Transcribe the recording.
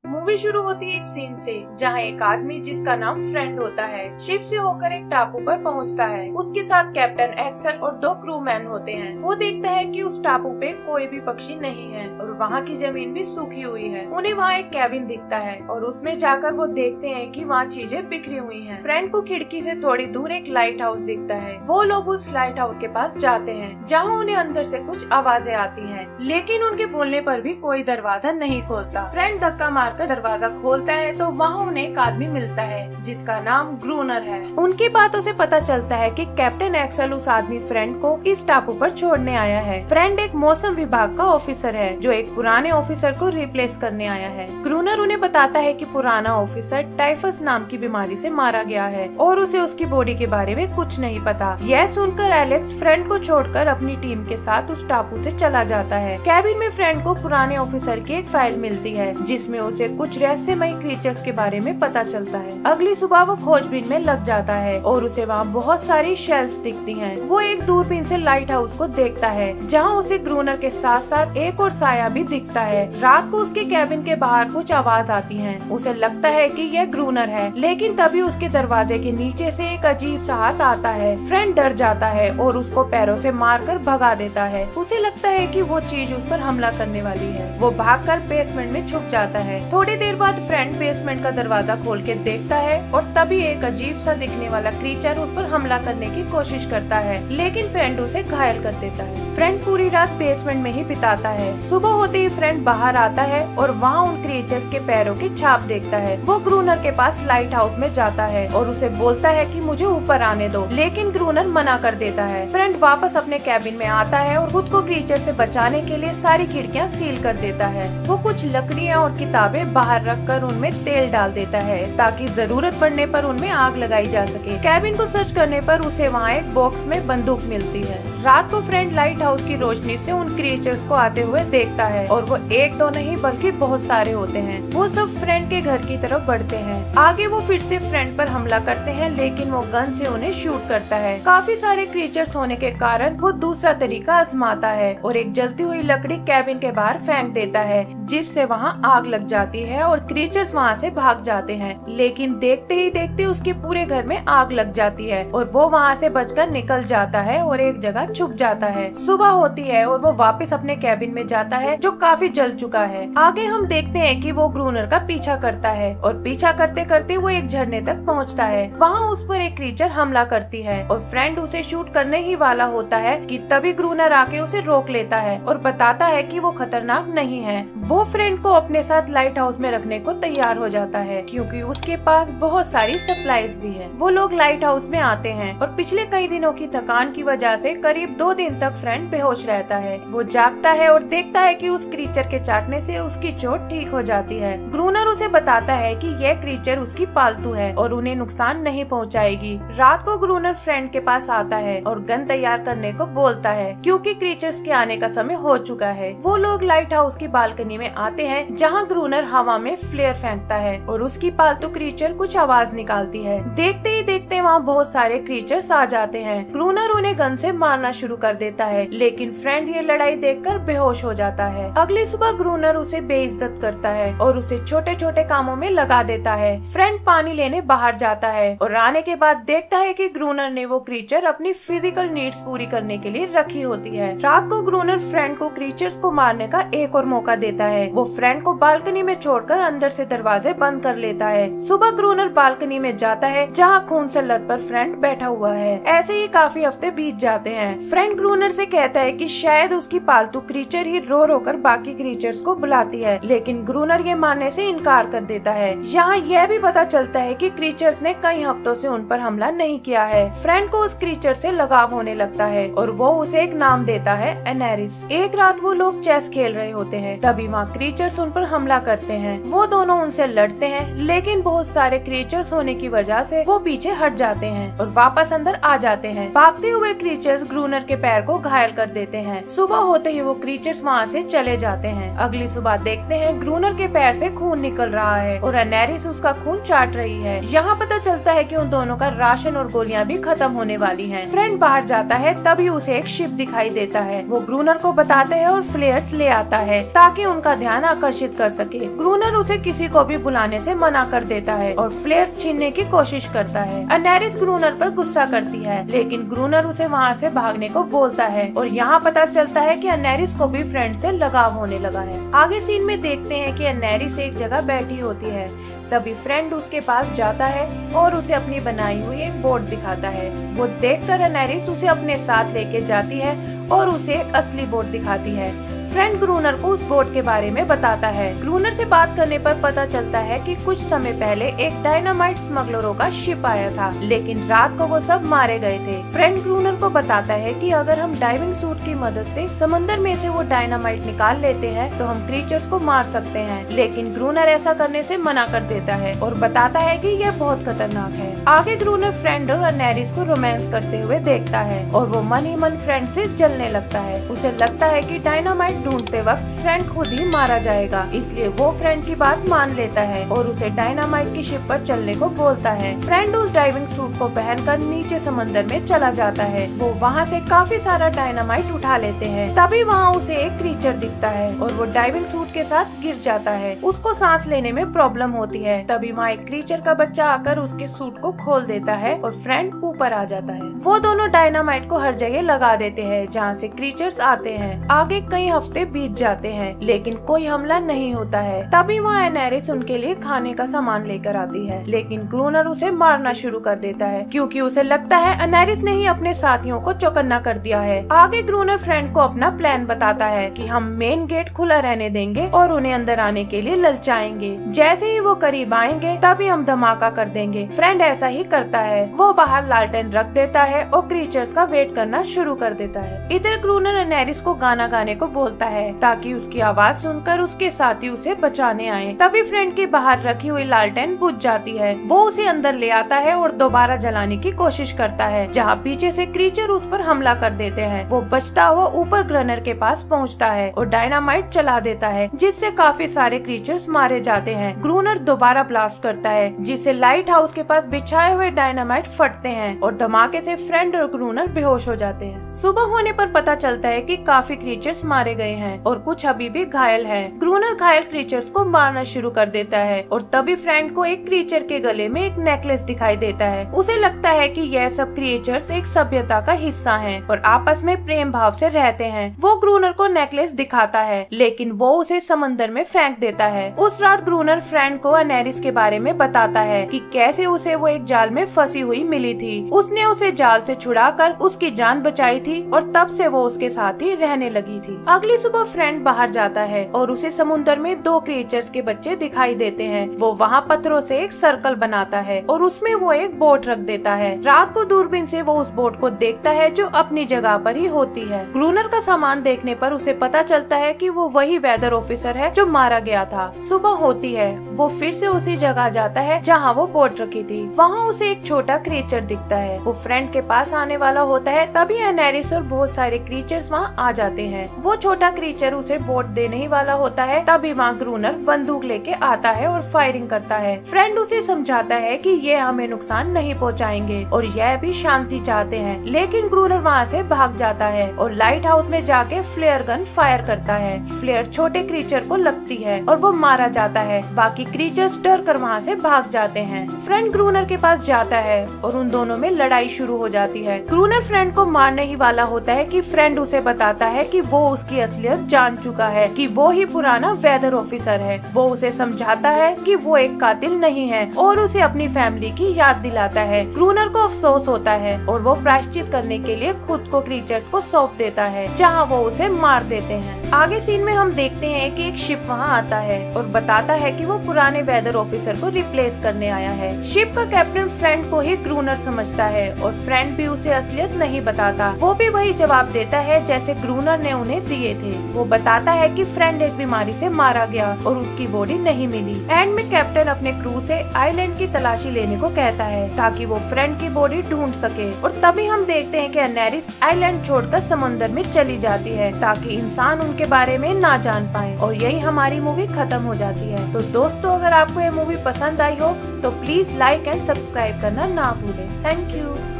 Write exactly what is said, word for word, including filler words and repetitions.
Movie शुरू होती है एक सीन से जहाँ एक आदमी जिसका नाम फ्रेंड होता है शिप से होकर एक टापू पर पहुँचता है। उसके साथ कैप्टन एक्सेल और दो क्रू मैन होते हैं। वो देखता है कि उस टापू पे कोई भी पक्षी नहीं है और वहाँ की जमीन भी सूखी हुई है। उन्हें वहाँ एक कैबिन दिखता है और उसमें जाकर वो देखते हैं कि वहाँ चीजें बिखरी हुई हैं। फ्रेंड को खिड़की से थोड़ी दूर एक लाइट हाउस दिखता है। वो लोग उस लाइट हाउस के पास जाते हैं जहाँ उन्हें अंदर से कुछ आवाजें आती हैं, लेकिन उनके बोलने पर भी कोई दरवाजा नहीं खोलता। फ्रेंड धक्का मारकर दरवाजा खोलता है तो वहाँ उन्हें एक आदमी मिलता है जिसका नाम ग्रूनर है। उनकी बातों से पता चलता है कि कैप्टन एक्सेल उस आदमी फ्रेंड को इस टापू पर छोड़ने आया है। फ्रेंड एक मौसम विभाग का ऑफिसर है जो एक पुराने ऑफिसर को रिप्लेस करने आया है। ग्रूनर उन्हें बताता है कि पुराना ऑफिसर टाइफस नाम की बीमारी से मारा गया है और उसे उसकी बॉडी के बारे में कुछ नहीं पता। यह सुनकर एलेक्स फ्रेंड को छोड़कर अपनी टीम के साथ उस टापू से चला जाता है। कैबिन में फ्रेंड को पुराने ऑफिसर की एक फाइल मिलती है जिसमें उसे कुछ रहस्यमय क्रीचर्स के बारे में पता चलता है। अगली सुबह वो खोजबीन में लग जाता है और उसे वहाँ बहुत सारी शेल्स दिखती हैं। वो एक दूरबीन से लाइट हाउस को देखता है जहाँ उसे ग्रूनर के साथ साथ एक और साया भी दिखता है। रात को उसके कैबिन के बाहर कुछ आवाज आती है। उसे लगता है कि यह ग्रूनर है, लेकिन तभी उसके दरवाजे के नीचे से एक अजीब सा हाथ आता है। फ्रेंड डर जाता है और उसको पैरों से मारकर भगा देता है। उसे लगता है कि वो चीज उस पर हमला करने वाली है। वो भागकर बेसमेंट में छुप जाता है। थोड़ी देर बाद फ्रेंड बेसमेंट का दरवाजा खोल के देखता है और तभी एक अजीब सा दिखने वाला क्रीचर उस पर हमला करने की कोशिश करता है, लेकिन फ्रेंड उसे घायल कर देता है। फ्रेंड पूरी रात बेसमेंट में ही बिताता है। सुबह होते ही फ्रेंड बाहर आता है और वहाँ उन क्रीचर्स के पैरों की छाप देखता है। वो ग्रूनर के पास लाइट हाउस में जाता है और उसे बोलता है कि मुझे ऊपर आने दो, लेकिन ग्रूनर मना कर देता है। फ्रेंड वापस अपने कैबिन में आता है और खुद को क्रीचर से बचाने के लिए सारी खिड़कियाँ सील कर देता है। वो कुछ लकड़ियाँ और किताबें बाहर रखकर उनमें तेल डाल देता है ताकि जरूरत पड़ने पर उनमें आग लगाई जा सके। कैबिन को सर्च करने पर उसे वहाँ एक बॉक्स में बंदूक मिलती है। रात को फ्रेंड लाइट हाउस की रोशनी से उन क्रीचर्स को आते हुए देखता है और वो एक दो नहीं बल्कि बहुत सारे होते हैं। वो सब फ्रेंड के घर की तरफ बढ़ते हैं। आगे वो फिर से फ्रेंड पर हमला करते हैं, लेकिन वो गन से उन्हें शूट करता है। काफी सारे क्रीचर्स होने के कारण वो दूसरा तरीका आजमाता है और एक जलती हुई लकड़ी कैबिन के बाहर फेंक देता है, जिससे वहाँ आग लग जाती है और क्रीचर्स वहाँ से भाग जाते हैं। लेकिन देखते ही देखते उसके पूरे घर में आग लग जाती है और वो वहाँ से बचकर निकल जाता है और एक जगह छुप जाता है। सुबह होती है और वो वापस अपने कैबिन में जाता है जो काफी जल चुका है। आगे हम देखते हैं कि वो ग्रूनर का पीछा करता है और पीछा करते करते वो एक झरने तक पहुँचता है। वहाँ उस पर एक क्रीचर हमला करती है और फ्रेंड उसे शूट करने ही वाला होता है कि तभी ग्रूनर आके उसे रोक लेता है और बताता है कि वो खतरनाक नहीं है। वो फ्रेंड को अपने साथ लाइट हाउस में रखने को तैयार हो जाता है क्योंकि उसके पास बहुत सारी सप्लाईज भी है। वो लोग लाइट हाउस में आते हैं और पिछले कई दिनों की थकान की वजह से करीब दो दिन तक फ्रेंड बेहोश रहता है। वो जागता है और देखता है कि उस क्रीचर के चाटने से उसकी चोट ठीक हो जाती है। ग्रूनर उसे बताता है कि यह क्रीचर उसकी पालतू है और उन्हें नुकसान नहीं पहुंचाएगी। रात को ग्रूनर फ्रेंड के पास आता है और गन तैयार करने को बोलता है क्योंकि क्रीचर्स के आने का समय हो चुका है। वो लोग लाइट हाउस की बालकनी में आते हैं जहाँ ग्रूनर हवा में फ्लेयर फेंकता है और उसकी पालतू क्रीचर कुछ आवाज निकालती है। देखते ही देखते वहाँ बहुत सारे क्रीचर्स आ जाते हैं। ग्रूनर उन्हें गन से मारना शुरू कर देता है, लेकिन फ्रेंड ये लड़ाई देखकर बेहोश हो जाता है। अगली सुबह ग्रूनर उसे बेइज्जत करता है और उसे छोटे छोटे कामों में लगा देता है। फ्रेंड पानी लेने बाहर जाता है और आने के बाद देखता है कि ग्रूनर ने वो क्रीचर अपनी फिजिकल नीड्स पूरी करने के लिए रखी होती है। रात को ग्रूनर फ्रेंड को क्रीचर्स को मारने का एक और मौका देता है। वो फ्रेंड को बालकनी में छोड़कर अंदर से दरवाजे बंद कर लेता है। सुबह ग्रूनर बालकनी में जाता है जहाँ खून से लत पर फ्रेंड बैठा हुआ है। ऐसे ही काफी हफ्ते बीत जाते हैं। फ्रेंड ग्रूनर से कहता है कि शायद उसकी पालतू क्रीचर ही रो रो कर बाकी क्रीचर्स को बुलाती है, लेकिन ग्रूनर ये मानने से इनकार कर देता है। यहाँ यह भी पता चलता है कि क्रीचर्स ने कई हफ्तों से उन पर हमला नहीं किया है। फ्रेंड को उस क्रीचर से लगाव होने लगता है और वो उसे एक नाम देता है, एनेरिस। एक रात वो लोग चेस खेल रहे होते हैं, तभी वहाँ क्रीचर्स उन पर हमला करते हैं। वो दोनों उनसे लड़ते हैं, लेकिन बहुत सारे क्रीचर्स होने की वजह से वो पीछे हट हट जाते हैं और वापस अंदर आ जाते हैं। भागते हुए क्रीचर्स ग्रूनर के पैर को घायल कर देते हैं। सुबह होते ही वो क्रीचर्स वहाँ से चले जाते हैं। अगली सुबह देखते हैं ग्रूनर के पैर से खून निकल रहा है और अनेरिस उसका खून चाट रही है। यहाँ पता चलता है कि उन दोनों का राशन और गोलियां भी खत्म होने वाली हैं। फ्रेंड बाहर जाता है, तभी उसे एक शिप दिखाई देता है। वो ग्रूनर को बताते हैं और फ्लेयर्स ले आता है ताकि उनका ध्यान आकर्षित कर सके। ग्रूनर उसे किसी को भी बुलाने से मना कर देता है और फ्लेयर्स छीनने की कोशिश करता है। अनेरिस ग्रूनर पर गुस्सा करती है, लेकिन ग्रूनर उसे वहाँ से भागने को बोलता है और यहाँ पता चलता है कि अनेरिस को भी फ्रेंड से लगाव होने लगा है। आगे सीन में देखते हैं कि अनेरिस एक जगह बैठी होती है। तभी फ्रेंड उसके पास जाता है और उसे अपनी बनाई हुई एक बोट दिखाता है। वो देखकर अनेरिस उसे अपने साथ लेके जाती है और उसे एक असली बोट दिखाती है। फ्रेंड ग्रूनर को उस बोट के बारे में बताता है। ग्रूनर से बात करने पर पता चलता है कि कुछ समय पहले एक डायनामाइट स्मगलरों का शिप आया था, लेकिन रात को वो सब मारे गए थे। फ्रेंड ग्रूनर को बताता है कि अगर हम डाइविंग सूट की मदद से समंदर में से वो डायनामाइट निकाल लेते हैं तो हम क्रीचर्स को मार सकते हैं, लेकिन ग्रूनर ऐसा करने से मना कर देता है और बताता है कि यह बहुत खतरनाक है। आगे ग्रूनर फ्रेंड और अनेरिस को रोमांस करते हुए देखता है और वो मन ही मन फ्रेंड से जलने लगता है। उसे लगता है कि डायनामाइट ढूंढते वक्त फ्रेंड खुद ही मारा जाएगा, इसलिए वो फ्रेंड की बात मान लेता है और उसे डायनामाइट की शिप पर चलने को बोलता है। फ्रेंड उस डाइविंग सूट को पहनकर नीचे समंदर में चला जाता है। वो वहाँ से काफी सारा डायनामाइट उठा लेते हैं। तभी वहाँ उसे एक क्रीचर दिखता है और वो डाइविंग सूट के साथ गिर जाता है। उसको सांस लेने में प्रॉब्लम होती है। तभी वहाँ एक क्रीचर का बच्चा आकर उसके सूट को खोल देता है और फ्रेंड ऊपर आ जाता है। वो दोनों डायनामाइट को हर जगह लगा देते हैं जहाँ से क्रीचर्स आते हैं। आगे कई हफ्ते बीत जाते हैं, लेकिन कोई हमला नहीं होता है। तभी वहाँ अनेरिस उनके लिए खाने का सामान लेकर आती है, लेकिन ग्रूनर उसे मारना शुरू कर देता है क्योंकि उसे लगता है अनेरिस ने ही अपने साथियों को चौकन्ना कर दिया है। आगे ग्रूनर फ्रेंड को अपना प्लान बताता है कि हम मेन गेट खुला रहने देंगे और उन्हें अंदर आने के लिए ललचाएंगे। जैसे ही वो करीब आएंगे तभी हम धमाका कर देंगे। फ्रेंड ऐसा ही करता है। वो बाहर लालटेन रख देता है और क्रीचर्स का वेट करना शुरू कर देता है। इधर ग्रूनर अनेरिस को गाना गाने को बोलता है ताकि उसकी आवाज सुनकर उसके साथी उसे बचाने आए। तभी फ्रेंड के बाहर रखी हुई लालटेन बुझ जाती है। वो उसे अंदर ले आता है और दोबारा जलाने की कोशिश करता है, जहाँ पीछे से क्रीचर उस पर हमला कर देते हैं। वो बचता हुआ ऊपर ग्रनर के पास पहुँचता है और डायनामाइट चला देता है, जिससे काफी सारे क्रीचर्स मारे जाते हैं। ग्रूनर दोबारा ब्लास्ट करता है, जिससे लाइट हाउस के पास बिछाए हुए डायनामाइट फटते हैं और धमाके से फ्रेंड और ग्रूनर बेहोश हो जाते हैं। सुबह होने पर पता चलता है कि काफी क्रीचर्स मारे गए हैं और कुछ अभी भी घायल है। ग्रूनर घायल क्रीचर्स को मारना शुरू कर देता है और तभी फ्रेंड को एक क्रीचर के गले में एक नेकलेस दिखाई देता है। उसे लगता है कि यह सब क्रीचर्स एक सभ्यता का हिस्सा हैं और आपस में प्रेम भाव से रहते हैं। वो ग्रूनर को नेकलेस दिखाता है, लेकिन वो उसे समंदर में फेंक देता है। उस रात ग्रूनर फ्रेंड को अनेरिस के बारे में बताता है कि कैसे उसे वो एक जाल में फंसी हुई मिली थी। उसने उसे जाल से छुड़ाकर उसकी जान बचाई थी और तब से वो उसके साथ ही रहने लगी थी। अगली सुबह फ्रेंड बाहर जाता है और उसे समुद्र में दो क्रीचर्स के बच्चे दिखाई देते हैं। वो वहाँ पत्थरों से एक सर्कल बनाता है और उसमें वो एक बोट रख देता है। रात को दूरबीन से वो उस बोट को देखता है जो अपनी जगह पर ही होती है। ग्रूनर का सामान देखने पर उसे पता चलता है कि वो वही वेदर ऑफिसर है जो मारा गया था। सुबह होती है, वो फिर से उसी जगह जाता है जहाँ वो बोट रखी थी। वहाँ उसे एक छोटा क्रीचर दिखता है। वो फ्रेंड के पास आने वाला होता है, तभी अनेरिस और बहुत सारे क्रीचर्स वहाँ आ जाते हैं। वो छोटा क्रीचर उसे बोट देने ही वाला होता है, तभी वहाँ ग्रूनर बंदूक लेके आता है और फायरिंग करता है। फ्रेंड उसे समझाता है कि ये हमें नुकसान नहीं पहुँचाएंगे और यह भी शांति चाहते हैं, लेकिन ग्रूनर वहाँ से भाग जाता है और लाइट हाउस में जाके फ्लेयर गन फायर करता है। फ्लेयर छोटे क्रीचर को लगती है और वो मारा जाता है। बाकी क्रीचर्स डर कर वहाँ से भाग जाते हैं। फ्रेंड ग्रूनर के पास जाता है और उन दोनों में लड़ाई शुरू हो जाती है। ग्रूनर फ्रेंड को मारने ही वाला होता है कि फ्रेंड उसे बताता है कि वो उसकी असलियत जान चुका है, कि वो ही पुराना वेदर ऑफिसर है। वो उसे समझाता है कि वो एक कातिल नहीं है और उसे अपनी फैमिली की याद दिलाता है। ग्रूनर को अफसोस होता है और वो प्रायश्चित करने के लिए खुद को क्रीचर्स को सौंप देता है, जहाँ वो उसे मार देते हैं। आगे सीन में हम देखते हैं कि एक शिप वहाँ आता है और बताता है कि वो पुराने वेदर ऑफिसर को रिप्लेस करने आया है। शिप का कैप्टन फ्रेंड को ही ग्रूनर समझता है और फ्रेंड भी उसे असलियत नहीं बताता। वो भी वही जवाब देता है जैसे ग्रूनर ने उन्हें दिए थे। वो बताता है कि फ्रेंड एक बीमारी से मारा गया और उसकी बॉडी नहीं मिली। एंड में कैप्टन अपने क्रू से आइलैंड की तलाशी लेने को कहता है ताकि वो फ्रेंड की बॉडी ढूंढ सके। और तभी हम देखते हैं कि अनेरिस आइलैंड छोड़कर समुद्र में चली जाती है ताकि इंसान उनके बारे में ना जान पाए। और यही हमारी मूवी खत्म हो जाती है। तो दोस्तों, अगर आपको ये मूवी पसंद आई हो तो प्लीज लाइक एंड सब्सक्राइब करना ना भूलें। Thank you.